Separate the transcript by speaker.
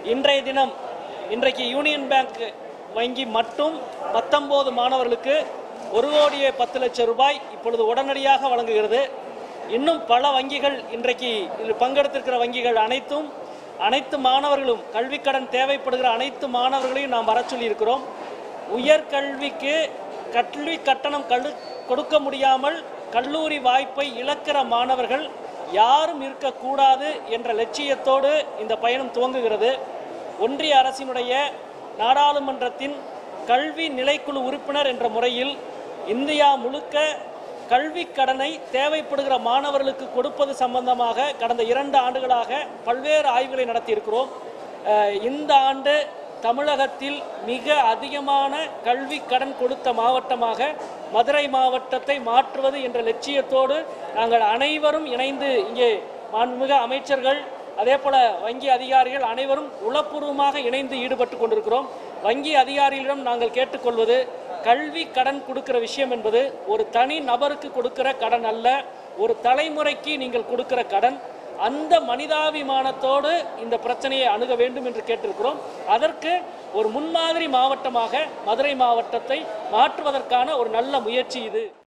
Speaker 1: இன்றைய தினம் இன்றைக்கு யூனியன் பேங்க் வங்கி மட்டும் 19 மாணவர்களுக்கு 1,10,00,000 ரூபாய் இப்பொழுது உடனடியாக வழங்குகிறது. இன்னும் பல வங்கிகள் இன்றைக்கு இதில் பங்கெடுத்திருக்கிற வங்கிகள் அனைத்து மாணவர்களும் கல்விக்கடன் தேவைப்படுகிற அனைத்து மாணவர்களையும் நாம் வர சொல்லியிருக்கிறோம். உயர்கல்விக்கு கல்வி கட்டணம் கொடுக்க முடியாமல் கல்லூரி வாய்ப்பை இழக்கிற மாணவர்கள் யாரும் இருக்கக்கூடாது என்ற லட்சியத்தோடு இந்த பயணம் துவங்குகிறது. ஒன்றிய அரசினுடைய நாடாளுமன்றத்தின் கல்வி நிலைக்குழு உறுப்பினர் என்ற முறையில் இந்தியா முழுக்க கல்வி கடனை தேவைப்படுகிற மாணவர்களுக்கு கொடுப்பது சம்பந்தமாக கடந்த 2 ஆண்டுகளாக பல்வேறு ஆய்வுகளை நடத்தியிருக்கிறோம். இந்த ஆண்டு தமிழகத்தில் மிக அதிகமான கல்வி கடன் கொடுத்த மாவட்டமாக மதுரை மாவட்டத்தை மாற்றுவது என்ற லட்சியத்தோடு நாங்கள் அனைவரும் இணைந்து இங்கே மாண்புமிகு அமைச்சர்கள் அதே போல வங்கி அதிகாரிகள் அனைவரும் உளப்பூர்வமாக இணைந்து ஈடுபட்டு கொண்டிருக்கிறோம். வங்கி அதிகாரிகளிடம் நாங்கள் கேட்டுக்கொள்வது, கல்வி கடன் கொடுக்கிற விஷயம் என்பது ஒரு தனி நபருக்கு கொடுக்கிற கடன் அல்ல, ஒரு தலைமுறைக்கு நீங்கள் கொடுக்கிற கடன். அந்த மனிதாபிமானத்தோடு இந்த பிரச்சனையை அணுக வேண்டும் என்று கேட்டிருக்கிறோம். அதற்கு ஒரு முன்மாதிரி மாவட்டமாக மதுரை மாவட்டத்தை மாற்றுவதற்கான ஒரு நல்ல முயற்சி இது.